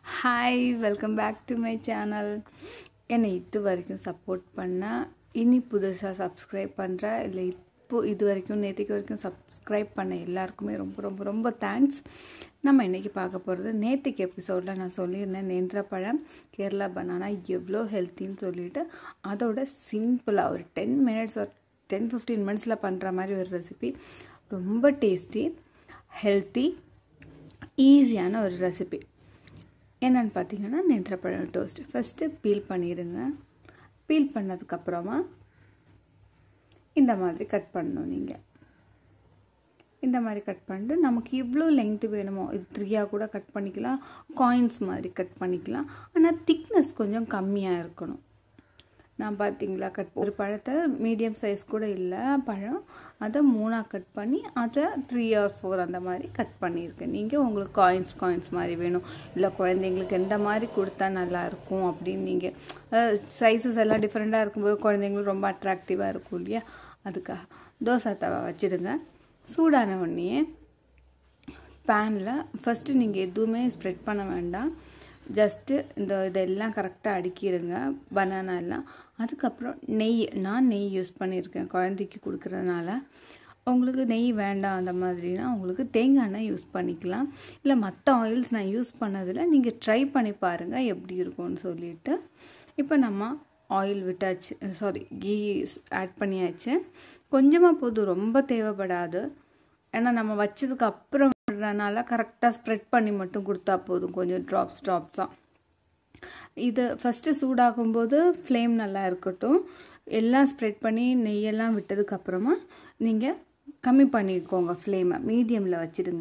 Hi welcome back to my channel. என்னை இது வரைக்கும் சப்போர்ட் பண்ணால் இனி புதுசாக சப்ஸ்கிரைப் பண்ணுற இல்லை இது வரைக்கும் நேற்றுக்கு வரைக்கும் சப்ஸ்கிரைப் பண்ண எல்லாருக்குமே ரொம்ப ரொம்ப ரொம்ப தேங்க்ஸ். நம்ம இன்றைக்கி பார்க்க போகிறது நேற்றுக்கு எபிசோடில் நான் சொல்லியிருந்தேன் நேந்திரப்பழம் கேரளா பனானா எவ்வளோ ஹெல்த்தின்னு சொல்லிவிட்டு அதோட சிம்பிளாக ஒரு 10 மினிட்ஸ் ஒரு 10-15 மினிட்ஸில் பண்ணுற மாதிரி ஒரு ரெசிபி. ரொம்ப டேஸ்டி, ஹெல்த்தி, ஈஸியான ஒரு ரெசிபி. என்னென்னு பார்த்தீங்கன்னா நேந்திரப்பழம் டோஸ்ட். ஃபஸ்ட்டு பீல் பண்ணிடுங்க. பீல் பண்ணதுக்கப்புறமா இந்த மாதிரி கட் பண்ணணும். நீங்கள் இந்த மாதிரி கட் பண்ணிட்டு நமக்கு இவ்வளோ லெங்க்த்து வேணுமோ இது 3ஆக கூட கட் பண்ணிக்கலாம், காயின்ஸ் மாதிரி கட் பண்ணிக்கலாம். ஆனால் திக்னஸ் கொஞ்சம் கம்மியாக இருக்கணும். நான் பார்த்தீங்களா ஒரு பழத்தை மீடியம் சைஸ் கூட இல்லை பழம், அதை 3ஆக கட் பண்ணி அதை 3 or 4 அந்த மாதிரி கட் பண்ணியிருக்கேன். நீங்கள் உங்களுக்கு காயின்ஸ் மாதிரி வேணும், இல்லை குழந்தைங்களுக்கு எந்த மாதிரி கொடுத்தா நல்லாயிருக்கும் அப்படின்னு நீங்கள் சைஸஸ் எல்லாம் டிஃப்ரெண்ட்டாக இருக்கும்போது குழந்தைங்களுக்கு ரொம்ப அட்ராக்டிவாக இருக்கும் இல்லையா, அதுக்காக தோசை தவா வச்சுடுங்க. சூடான உடனே பேனில் ஃபஸ்ட்டு நீங்கள் எதுவுமே ஸ்ப்ரெட் பண்ண வேண்டாம், ஜஸ்ட்டு இதெல்லாம் கரெக்டாக அடுக்கிடுங்க பனானா எல்லாம். அதுக்கப்புறம் நான் நெய் யூஸ் பண்ணியிருக்கேன் குழந்தைக்கு கொடுக்குறதுனால. உங்களுக்கு நெய் வேண்டாம் அந்த மாதிரினா உங்களுக்கு தேங்காய் எண்ணெய் யூஸ் பண்ணிக்கலாம். இல்லை மற்ற ஆயில்ஸ் நான் யூஸ் பண்ணதில் நீங்கள் ட்ரை பண்ணி பாருங்கள் எப்படி இருக்கும்னு சொல்லிவிட்டு. இப்போ நம்ம ஆயில் விட்டாச்சு, கீ ஆட் பண்ணியாச்சு. கொஞ்சமாக போதும், ரொம்ப தேவைப்படாது. ஏன்னா நம்ம வச்சதுக்கு அப்புறம் விடுறதுனால கரெக்டாக ஸ்ப்ரெட் பண்ணி மட்டும் கொடுத்தா போதும், கொஞ்சம் ட்ராப்ஸாக. இது ஃபஸ்ட்டு சூடாகும்போது ஃப்ளேம் நல்லா இருக்கட்டும். எல்லாம் ஸ்ப்ரெட் பண்ணி நெய்யெல்லாம் விட்டதுக்கப்புறமா நீங்கள் கம்மி பண்ணிக்கோங்க ஃப்ளேமை, மீடியமில் வச்சுடுங்க.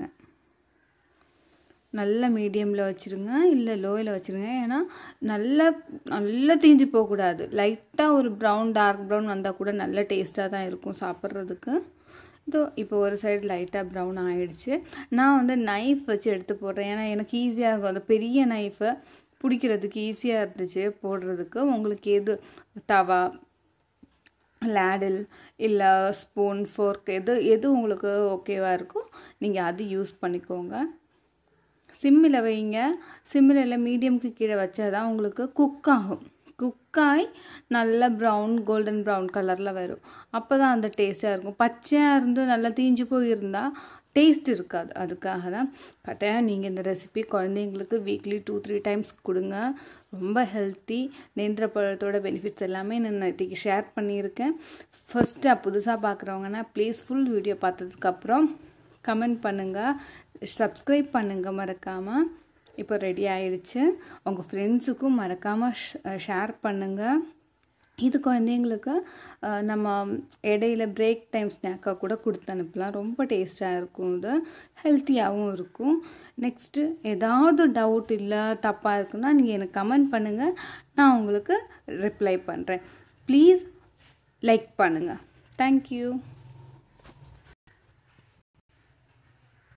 நல்ல மீடியமில் வச்சுருங்க, இல்லை லோவில் வச்சுருங்க. ஏன்னா நல்லா தீஞ்சு போகக்கூடாது. லைட்டாக ஒரு டார்க் ப்ரௌன் வந்தால் கூட நல்ல டேஸ்ட்டாக தான் இருக்கும் சாப்பிட்றதுக்கு. இப்போ ஒரு சைடு லைட்டாக ப்ரௌன் ஆகிடுச்சு. நான் நைஃப் வச்சு எடுத்து போடுறேன், ஏன்னா எனக்கு ஈஸியாக இருக்கும். அந்த பெரிய நைஃபை பிடிக்கிறதுக்கு ஈஸியாக இருந்துச்சு போடுறதுக்கு. உங்களுக்கு எது தவா, லேடில், இல்லை ஸ்பூன், ஃபோர்க் எது உங்களுக்கு ஓகேவாக இருக்கும் நீங்கள் அது யூஸ் பண்ணிக்கோங்க. சிம்மில் வைங்க. சிம்மில் இல்லை மீடியமுக்கு கீழே வச்சா தான் உங்களுக்கு குக் ஆகும். குக்காய் நல்ல கோல்டன் ப்ரௌன் கலரில் வரும். அப்போ தான் அந்த டேஸ்ட்டாக இருக்கும். பச்சையாக இருந்து நல்லா தீஞ்சு போயிருந்தால் டேஸ்ட் இருக்காது. அதுக்காக தான் கட்டாயம் நீங்கள் இந்த ரெசிபி குழந்தைங்களுக்கு வீக்லி 2-3 டைம்ஸ் கொடுங்க. ரொம்ப ஹெல்த்தி. நேந்திரப்பழத்தோட பெனிஃபிட்ஸ் எல்லாமே நான் நேற்றுக்கு ஷேர் பண்ணியிருக்கேன். ஃபஸ்ட்டு புதுசாக பார்க்குறவங்கன்னா ப்ளீஸ் ஃபுல் வீடியோ பார்த்ததுக்கப்புறம் கமெண்ட் பண்ணுங்கள், சப்ஸ்கிரைப் பண்ணுங்கள் மறக்காமல். இப்போ ரெடி ஆயிடுச்சு. உங்கள் ஃப்ரெண்ட்ஸுக்கும் மறக்காமல் ஷேர் பண்ணுங்கள். இது குழந்தைங்களுக்கு நம்ம இடையில பிரேக் டைம் ஸ்நாக்காக கூட கொடுத்து அனுப்பலாம். ரொம்ப டேஸ்ட்டாக இருக்கும், இது ஹெல்த்தியாகவும் இருக்கும். நெக்ஸ்ட்டு ஏதாவது டவுட் இல்லை தப்பாக இருக்குன்னா நீங்கள் எனக்கு கமெண்ட் பண்ணுங்கள், நான் உங்களுக்கு ரிப்ளை பண்ணுறேன். ப்ளீஸ் லைக் பண்ணுங்கள். தேங்க்யூ.